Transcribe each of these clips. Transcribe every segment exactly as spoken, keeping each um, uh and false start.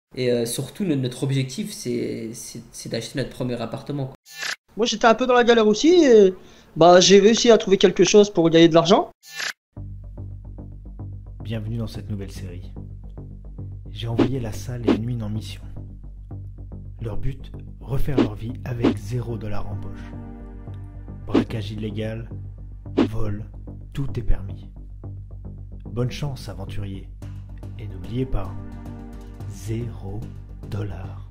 Et euh, surtout, no- notre objectif, c'est c'est- c'est d'acheter notre premier appartement, quoi. Moi j'étais un peu dans la galère aussi et bah j'ai réussi à trouver quelque chose pour gagner de l'argent. Bienvenue dans cette nouvelle série. J'ai envoyé la salle et Nuit en mission. Leur but, refaire leur vie avec zéro dollar en poche. Braquage illégal, vol, tout est permis. Bonne chance, aventuriers. Et n'oubliez pas, zéro dollar.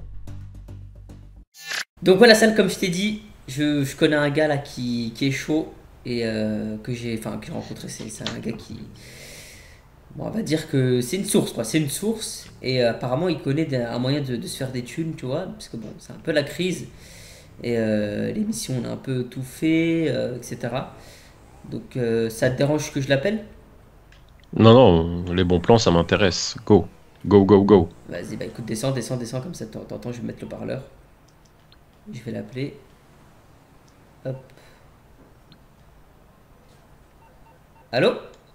Donc voilà, Sal, comme je t'ai dit, je, je connais un gars là qui, qui est chaud et euh, que j'ai enfin, que j'ai rencontré. C'est c'est un gars qui. Bon, on va dire que c'est une source, quoi. C'est une source. Et euh, apparemment, il connaît des- un moyen de, de se faire des thunes, tu vois. Parce que bon, c'est un peu la crise. Et euh, l'émission, on a un peu tout fait, euh, et cetera. Donc, euh, ça te dérange que je l'appelle? Non, non, les bons plans, ça m'intéresse. Go, go, go, go. Vas-y, bah écoute, descends, descends, descends, comme ça t'en- t'entends. Je vais mettre le parleur. Je vais l'appeler. Hop. Allô?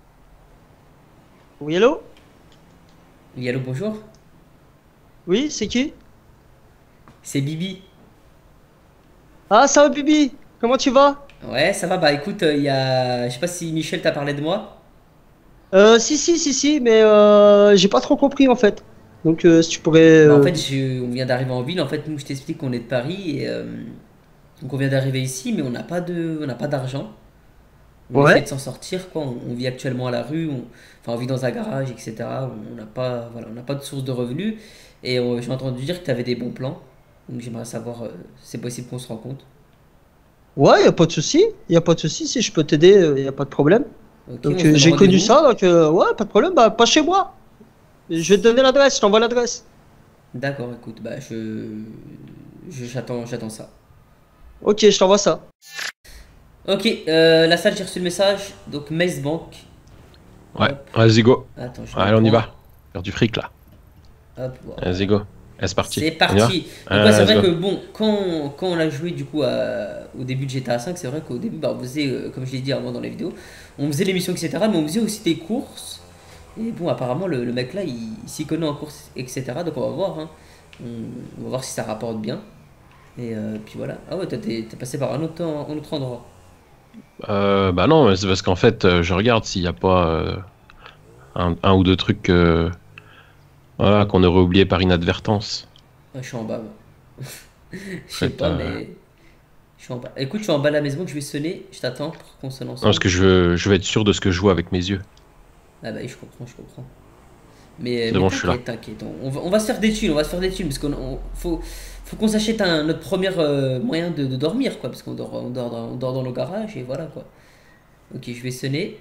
Oui, hello? Oui, allô, bonjour. Oui, c'est qui? C'est Bibi. Ah, ça va, Bibi? Comment tu vas? Ouais, ça va. Bah écoute, il y a. Je sais pas si Michel t'a parlé de moi. Euh, si, si, si, si, mais euh, j'ai pas trop compris en fait. Donc, euh, si tu pourrais. Bah en euh, fait, je- on vient d'arriver en ville. En fait, nous, je t'explique qu'on est de Paris. Et, euh, donc on vient d'arriver ici, mais on n'a pas de, on n'a pas d'argent. On essaie de Ouais. s'en sortir, quoi. On, on vit actuellement à la rue. On, enfin, on vit dans un garage, et cetera. On n'a pas, voilà, on n'a pas de source de revenus. Et euh, j'ai entendu dire que tu avais des bons plans. Donc j'aimerais savoir, euh, si c'est possible qu'on se rencontre. Ouais, y a pas de souci. Y a pas de souci. Si je peux t'aider, euh, y a pas de problème. Ok, on Donc, se euh, donne j'ai connu rendez-vous. ça, donc euh, ouais, pas de problème. Bah, pas chez moi. Je vais te donner l'adresse, je t'envoie l'adresse. D'accord, écoute, bah je, je- j'attends, j'attends ça. Ok, je t'envoie ça. Ok, euh, la salle, j'ai reçu le message. Donc Maze Bank. Ouais, Hop. vas-y, go. Attends, je Allez, on y reprends. va. Faire du fric, là. Hop, voilà. Vas-y, go. Allez, c'est parti. C'est On y va? parti. Donc ouais, c'est Allez, let's vrai go. que bon, quand, quand on a joué du coup à- au début de G T A cinq, c'est vrai qu'au début, bah, on faisait, euh, comme je l'ai dit avant dans les vidéos, on faisait l'émission, et cetera. Mais on faisait aussi des courses. Et bon, apparemment, le, le mec là, il, il s'y connaît en course, et cetera. Donc on va voir, hein. On, on va voir si ça rapporte bien. Et euh, puis voilà. Ah ouais, toi, t'es t'es passé par un autre, un autre endroit. Euh, bah non, mais c'est parce qu'en fait, euh, je regarde s'il n'y a pas euh, un, un ou deux trucs euh, voilà, qu'on aurait oublié par inadvertance. Ouais, je suis en bas, moi. Je En sais fait, pas, euh, mais je suis en bas. Écoute, je suis en bas de la maison, donc je vais sonner. Je t'attends pour qu'on sonne non, parce ensemble. que je veux, je veux être sûr de ce que je vois avec mes yeux. Ah bah oui, je comprends, je comprends. Mais, C'est mais bon, je suis là. t'inquiète, t'inquiète. On, on va, on va se faire des thunes, on va se faire des thunes. Parce qu'on on- faut, faut qu'on s'achète un, notre premier euh, moyen de, de dormir, quoi. Parce qu'on dort, on dort, dans, on dort dans nos garages et voilà, quoi. Ok, je vais sonner.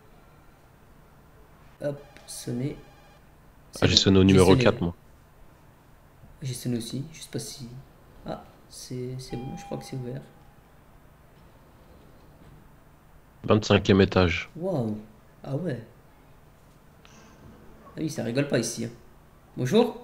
Hop, sonner. Ah, C'est j'ai bon, sonné au j'ai numéro sonné. quatre, moi. J'ai sonné aussi, je sais pas si. Ah, c'est c'est bon, je crois que c'est ouvert. vingt-cinquième étage. Waouh, ah ouais. Ah oui, ça rigole pas ici, hein. Bonjour.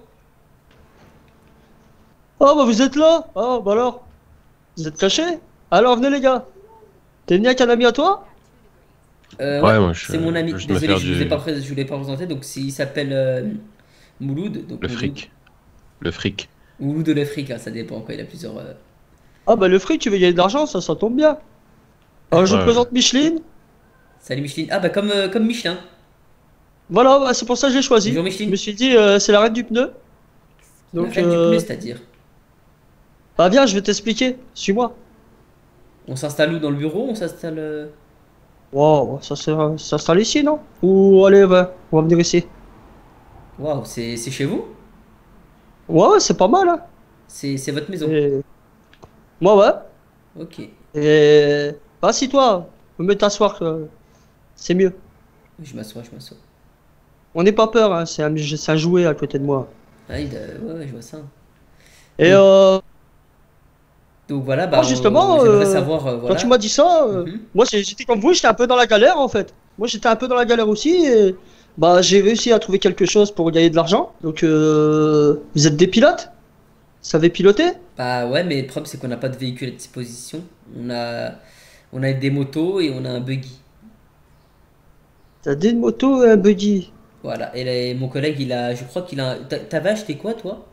Oh, bah vous êtes là? Oh, bah alors? Vous êtes cachés? Alors, venez les gars. T'es venu avec un ami à toi? Euh, ouais, Ouais, moi, je, c'est mon je veux ami. juste me Désolé, faire je vous ai pas, du... pré- je vous l'ai pas présenté. Donc, c'est- il s'appelle euh, Mouloud. Donc, le Mouloud. fric. Le fric. Mouloud de l'Afrique, hein, ça dépend quoi. Il a plusieurs. euh, Ah, bah le fric, tu veux gagner de l'argent, ça, ça tombe bien. Alors, je vous Ouais. présente Micheline. Salut Micheline. Ah, bah, comme, euh, comme Michelin. Voilà, bah, c'est pour ça que j'ai choisi. Bonjour Je me Micheline. suis dit, euh, c'est la reine du pneu. La Donc, reine du pneu, euh, c'est-à-dire. bah viens, je vais t'expliquer. Suis-moi. On s'installe où dans le bureau? On s'installe. euh, Wow, ça s'est- ça s'installe ici, non? Ou allez, va, on va venir ici. Waouh, c'est c'est chez vous? Ouais, ouais, c'est pas mal, hein. C'est c'est votre maison. Et... Moi, ouais. Ok. Et... Bah, assis-toi. Me mets t'asseoir, euh, c'est mieux. Je m'assois, je m'assois. On n'est pas peur, hein. C'est un, c'est un jouet à côté de moi. Ah, il a- ouais, ouais, je vois ça. Et Donc, euh, donc voilà, moi, bah, on- justement, j'aimerais euh, savoir, euh, quand tu m'as voilà. dit ça, euh, Mhm. moi, j'ai- j'étais comme vous, j'étais un peu dans la galère, en fait. Moi, j'étais un peu dans la galère aussi. Et... Bah, j'ai réussi à trouver quelque chose pour gagner de l'argent. Donc, euh, vous êtes des pilotes? Vous savez piloter? Bah ouais, mais le problème c'est qu'on n'a pas de véhicule à disposition. On a, on a des motos et on a un buggy. T'as des motos et un buggy. Voilà, et là, mon collègue, il a, je crois qu'il a... t'a- T'avais acheté quoi, toi?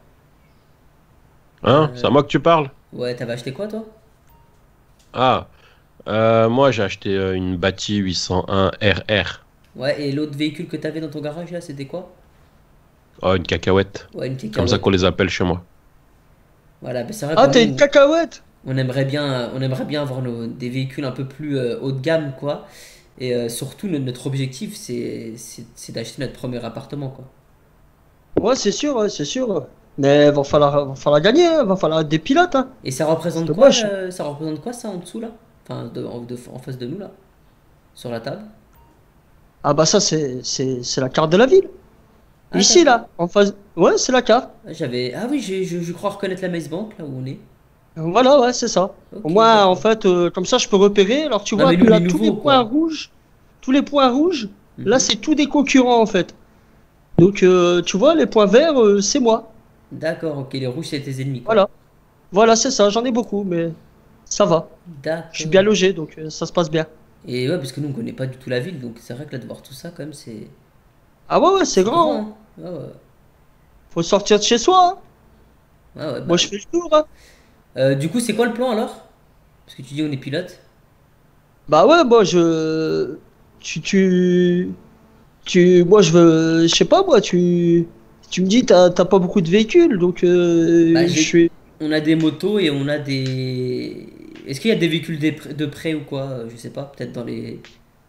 Hein? Euh, C'est à moi que tu parles? Ouais, t'avais acheté quoi, toi? Ah, euh, moi j'ai acheté euh, une Bati huit cent un R R. Ouais, et l'autre véhicule que t'avais dans ton garage, là, c'était quoi? Oh, une cacahuète. Ouais, une Comme ça cacahuète. qu'on les appelle chez moi. Voilà, ben c'est vrai que Ah, t'as une nous, cacahuète? on aimerait bien, on aimerait bien avoir nos- des véhicules un peu plus euh, haut de gamme, quoi. Et euh, surtout, no- notre objectif, c'est c'est- c'est d'acheter notre premier appartement, quoi. Ouais, c'est sûr, ouais, c'est sûr. Mais va falloir, va falloir gagner, hein, va falloir être des pilotes. Hein. Et ça C'est représente quoi, dommage. euh, ça représente quoi, ça, en dessous, là? Enfin, de- en, de- en face de nous, là? Sur la table? Ah bah ça, c'est c'est- c'est la carte de la ville. Ah, Ici, d'accord. là, en face. Ouais, c'est la carte. Ah, J'avais... Ah oui, j'ai- je, je crois reconnaître la Maze Bank, là où on est. Voilà, ouais, c'est ça. Ok, Au moins, en d'accord. fait, euh, comme ça, je peux repérer. Alors, tu Non, vois mais que nous, là, les tous les nouveaux, points quoi. rouges, tous les points rouges, là, Mhm. c'est tous des concurrents, en fait. Donc, euh, tu vois, les points verts, euh, c'est moi. D'accord, ok, les rouges, c'est tes ennemis, quoi. Voilà. Voilà, c'est ça. J'en ai beaucoup, mais ça va. Je suis bien D'accord. logé, donc euh, ça se passe bien. Et ouais, parce que nous, on connaît pas du tout la ville, donc c'est vrai que là, de voir tout ça, quand même, c'est... Ah ouais, ouais, c'est C'est grand. grand, Hein. hein. Ouais, ouais. Faut sortir de chez soi. Hein. Ouais, ouais, bah Moi, je oui. fais le tour. Hein. Euh, du coup, c'est quoi le plan, alors? Parce que tu dis on est pilote. Bah ouais, moi, je... Tu, tu... Tu... Moi, je veux... Je sais pas, moi, tu... Tu me dis, t'as t'as pas beaucoup de véhicules, donc Bah, euh, je j'ai... suis... On a des motos et on a des... Est-ce qu'il y a des véhicules des pr- de près ou quoi? Euh, Je sais pas, peut-être dans les...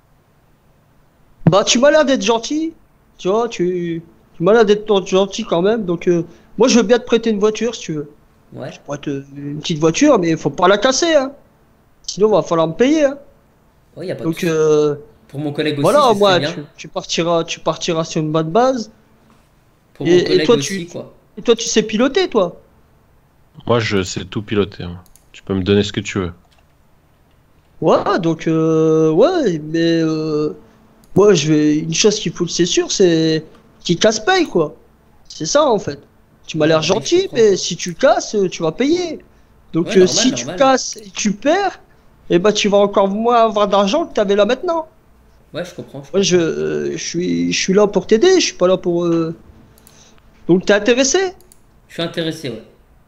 Bah, tu m'as l'air d'être gentil, tu vois, tu... Tu m'as l'air d'être gentil quand même, donc euh, moi, je veux bien te prêter une voiture, si tu veux. Ouais, Je pourrais te... Une petite voiture, mais faut pas la casser, hein. Sinon, va falloir me payer, hein. ouais, y a pas de Donc, souci. euh, Pour mon collègue aussi, voilà, ce serait moi, bien. tu, tu partiras, tu partiras sur une bonne base. Pour mon Et, et collègue toi, aussi, tu... quoi. Et toi, tu sais piloter, toi? Moi je sais tout piloter, hein. Tu peux me donner ce que tu veux. Ouais, donc, euh, ouais, mais euh, moi, je vais... Une chose qu'il faut, c'est sûr, c'est qu'il casse-paye, quoi. C'est ça, en fait. Tu m'as Ouais, l'air bah oui, je gentil, comprends. mais si tu casses, euh, tu vas payer. Donc, Ouais, euh, normal, si tu normal. casses et tu perds, eh ben, tu vas encore moins avoir d'argent que tu avais là maintenant. Ouais, je comprends, je Moi, je, comprends. euh, je suis, je suis là pour t'aider, je suis pas là pour... euh, Donc, t'es intéressé? Je suis intéressé, ouais.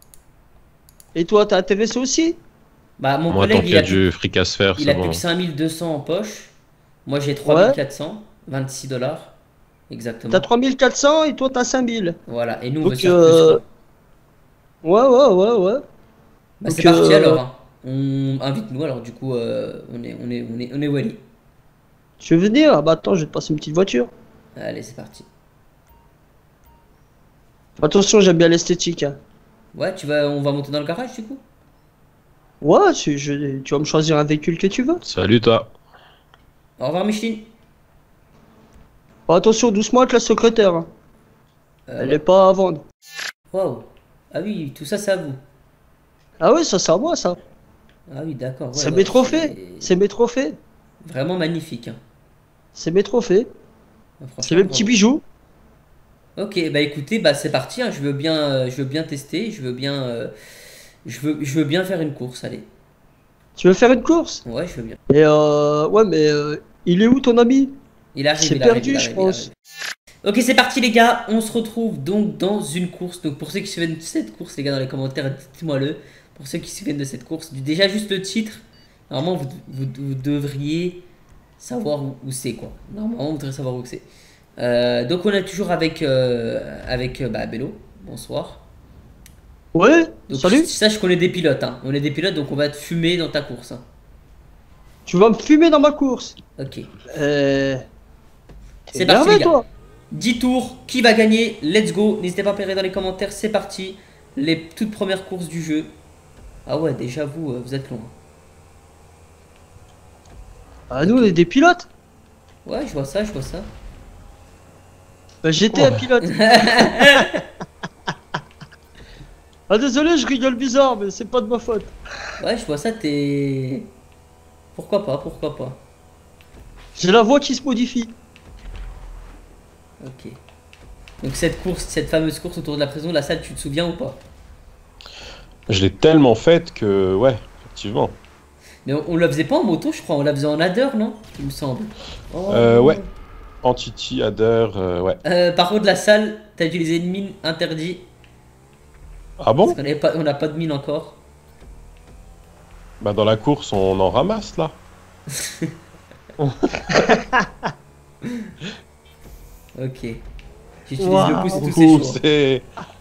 Et toi, t'es intéressé aussi? Bah, mon Moi tant collègue, qu'il il y a a plus, du fric à se faire, il c'est a plus bon. que cinq mille deux cents en poche. Moi, j'ai Ouais. trois mille quatre cents, vingt-six dollars, T'as exactement. trois mille quatre cents et toi, t'as cinq mille. Voilà, et nous, on veut Donc, faire plus, euh, quoi. ouais, ouais, ouais, ouais. Bah, c'est Donc, parti euh, alors, hein. On invite-nous, alors du coup, euh, on est, on est, on est, on est Wally. tu veux venir? Ah bah attends, je vais te passer une petite voiture. Allez, c'est parti. Attention, j'aime bien l'esthétique. Hein. Ouais, tu vas, on va monter dans le garage, du coup? Ouais, tu, je- tu vas me choisir un véhicule que tu veux. Salut toi. Au revoir, Micheline. Oh, attention, doucement avec la secrétaire. Hein. Euh, Elle ouais. est pas à vendre. Waouh. Ah oui, tout ça, c'est à vous. Ah oui, ça c'est à moi ça. Ah oui, d'accord. Ouais, c'est ouais, mes trophées. c'est C'est mes trophées. vraiment magnifique, hein. C'est mes trophées. Ah, C'est franchement, mes petits bravo. bijoux. Ok, bah écoutez, bah c'est parti, hein. Je veux bien, euh, je veux bien tester, je veux bien, euh, je veux, je veux bien faire une course, allez. Tu veux faire une course? Ouais, je veux bien. Et euh, ouais, mais euh, il est où ton ami? Il arrive, C'est il arrive, perdu, il je arrive, il pense. arrive. Ok, c'est parti les gars, on se retrouve donc dans une course. Donc pour ceux qui se souviennent de cette course, les gars, dans les commentaires, dites-moi le. Pour ceux qui se souviennent de cette course, du- déjà juste le titre, normalement vous, vous, vous devriez savoir où, où c'est quoi. Normalement vous devriez savoir où c'est. Euh, donc on est toujours avec, euh, avec euh, bah, Bello, bonsoir. Ouais, Donc salut. sache qu'on est des pilotes, hein. On est des pilotes donc on va te fumer dans ta course, hein. Tu vas me fumer dans ma course. Ok. Euh... C'est t'es parti énervé, les gars. toi. dix tours, qui va gagner? Let's go. N'hésitez pas à pérer dans les commentaires, c'est parti. Les toutes premières courses du jeu. Ah ouais, déjà vous, euh, vous êtes loin. Ah, nous, on est des pilotes. Ouais, je vois ça, je vois ça. Bah, j'étais Oh. un pilote. Ah, désolé, je rigole bizarre, mais c'est pas de ma faute. Ouais, je vois ça, t'es... Pourquoi pas, pourquoi pas. J'ai la voix qui se modifie. Ok. Donc cette course, cette fameuse course autour de la prison de la salle, tu te souviens ou pas? Je l'ai tellement faite que ouais, effectivement. Mais on, on la faisait pas en moto, je crois, on la faisait en ladder, non? Il me semble. Oh, Euh, ouais. Entity, Adder, euh, ouais. Euh, par contre, la salle, t'as utilisé une mine interdite. Ah bon? Parce qu'on avait pas, on n'a pas de mine encore. Bah dans la course, on en ramasse là. Ok. J'utilise Waouh. le pouce et tous ces Ouh, choix. c'est...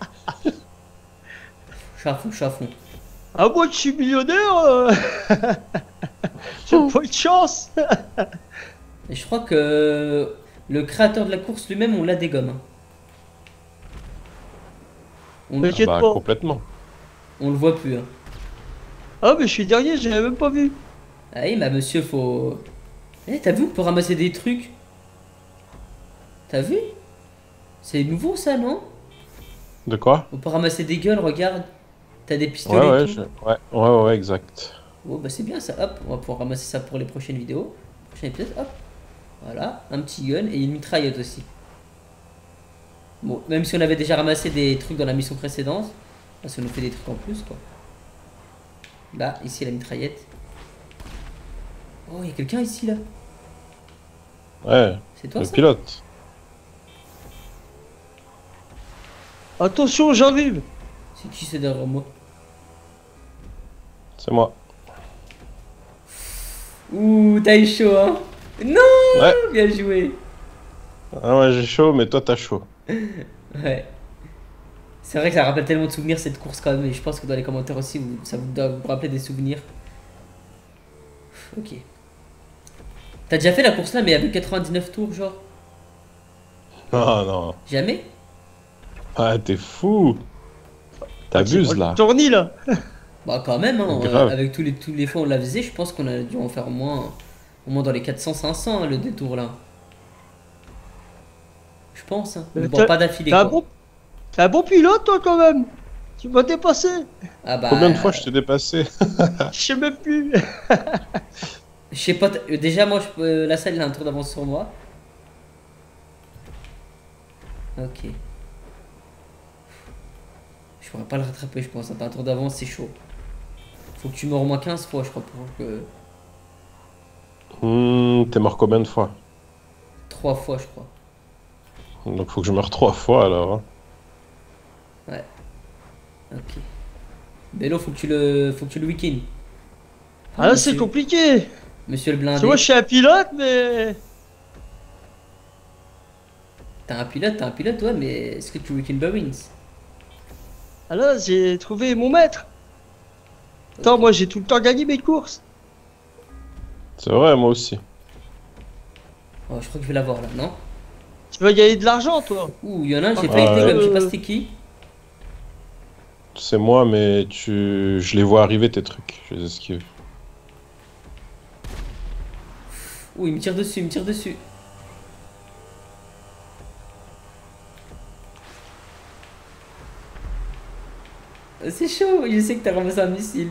Je suis à fond, je suis à fond. Ah, moi, je suis millionnaire. euh. J'ai pas eu de chance. Et je crois que le créateur de la course lui-même, on l'a dégomme. hein. On, Mais- Ah T'inquiète bah pas. complètement. on le voit plus. Hein. Ah, mais je suis dernier, j'avais même pas vu. Ah oui, bah monsieur, faut... Eh, t'as vu, on peut ramasser des trucs. T'as vu? C'est nouveau ça, non? De quoi? On peut ramasser des gueules, regarde. T'as des pistolets Ouais, ouais, et tout. je- ouais, ouais, ouais, ouais, exact. Oh bah c'est bien ça, hop, on va pouvoir ramasser ça pour les prochaines vidéos. Prochain épisode, hop. Voilà, un petit gun et une mitrailleuse aussi. Bon, même si on avait déjà ramassé des trucs dans la mission précédente, là, ça nous fait des trucs en plus quoi. Là, ici la mitraillette. Oh, il y a quelqu'un ici là. Ouais, C'est toi le ça? pilote. Attention, j'arrive. C'est qui c'est derrière moi? C'est moi. Ouh, t'as eu chaud hein? Non, Ouais. bien joué. Ah ouais, j'ai chaud, mais toi t'as chaud. Ouais. C'est vrai que ça rappelle tellement de souvenirs cette course quand même, et je pense que dans les commentaires aussi, vous- ça vous doit vous rappeler des souvenirs. Ok. T'as déjà fait la course là, mais avec quatre-vingt-dix-neuf tours, genre? Non, non. Jamais? Ah, t'es fou. T'abuses là. Tournis là. Bah quand même, hein, Grave. euh, avec tous les, tous les fois où on la faisait, je pense qu'on a dû en faire au moins, au moins dans les quatre cents cinq cents hein, le détour là. Je pense, hein. Mais Bon, t'as- pas d'affilée T'es un quoi. bon... T'es un bon pilote, toi, quand même. Tu m'as dépassé. Ah bah... Combien de fois je t'ai dépassé? Je sais même plus. Je sais pas, t- euh, déjà moi, je, euh, la salle il a un tour d'avance sur moi. Ok. Je pourrais pas le rattraper, je pense. T'as un tour d'avance, c'est chaud. Faut que tu meurs au moins quinze fois, je crois, pour que. Hmm, t'es mort combien de fois? trois fois, je crois. Donc faut que je meure trois fois alors. hein. Ok. Bello, faut que tu le, faut que tu le week-end. Ah là, c'est Monsieur- compliqué. Monsieur le Tu blindé. vois, je suis un pilote, mais. T'as un pilote, t'as un pilote, ouais, mais est-ce que tu week-end Barings? Ah là, j'ai trouvé mon maître. Attends, moi, j'ai tout le temps gagné mes courses. C'est vrai, moi aussi. Oh, je crois que je vais l'avoir là, non? Tu vas gagner de l'argent, toi. Ouh, il y en a un, j'ai Ah, failli été ouais. comme, je sais pas Euh. c'était qui. C'est moi, mais tu... je les vois arriver tes trucs. Je les esquive. Ouh, il me tire dessus, il me tire dessus. Euh, C'est chaud, je sais que t'as ramassé un missile.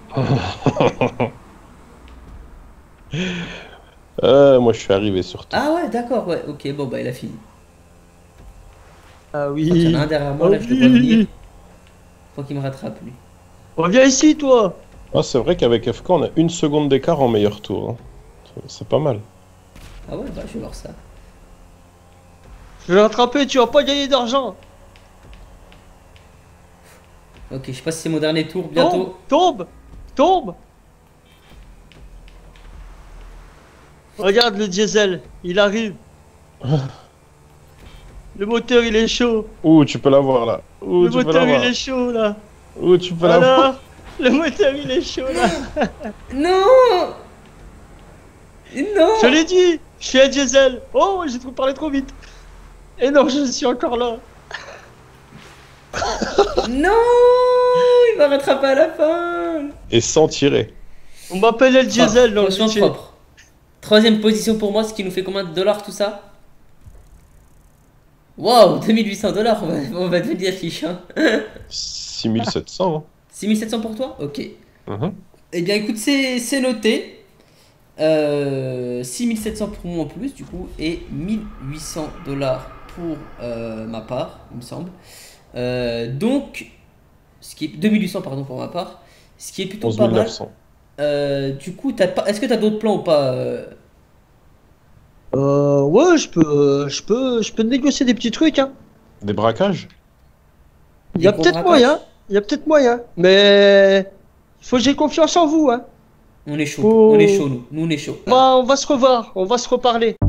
Euh, moi je suis arrivé surtout. Ah ouais, d'accord, ouais, ok, bon bah il a fini. Ah Je crois qu'il y oui. en a un derrière moi, Ah là, je le vois venir. oui. Faut qu'il me rattrape lui. Reviens ici, toi. Ah, c'est vrai qu'avec F K, on a une seconde d'écart en meilleur tour. hein. C'est- C'est pas mal. Ah ouais, bah je vais voir ça. Je vais l'attraper, tu vas pas gagner d'argent. Ok, je sais pas si c'est mon dernier tour, bientôt. Tombe, tombe, tombe. Regarde le diesel, il arrive. Le moteur, il est chaud. Ouh, tu peux l'avoir là. Ouh, Le tu peux moteur, l'avoir. il est chaud, là. Ouh, tu peux l'avoir. Voilà. Le moteur, il est chaud, là. Non. Non. Je l'ai dit, je suis un diesel. Oh, j'ai trop parlé trop vite. Et non, je suis encore là. Non. Il va rattraper à la fin. Et sans tirer. On m'appelle El Diesel dans le Franchement métier. propre. Troisième position pour moi, ce qui nous fait combien de dollars tout ça? Waouh, deux mille huit cents dollars, on va, on va devenir riche. Hein. six mille sept cents. six mille sept cents pour toi? Ok. hein. Mhm. Eh bien écoute, c'est c'est noté. Euh, six mille sept cents pour moi en plus du coup et mille huit cents dollars pour euh, ma part, il me semble. Euh, donc, ce qui est deux mille huit cents pardon pour ma part, ce qui est plutôt onze pas mille mal. neuf cents. Euh, du coup, t'as pas, est-ce que t'as d'autres plans ou pas euh, Euh, ouais, je peux, je peux, je peux négocier des petits trucs, hein. Des braquages? Il y a Des gros peut-être braquages. moyen, il y a peut-être moyen, mais faut que j'ai confiance en vous, hein. On est chaud, Faut- on est chaud, nous. Nous, on est chaud. On va, on va se revoir, on va se reparler.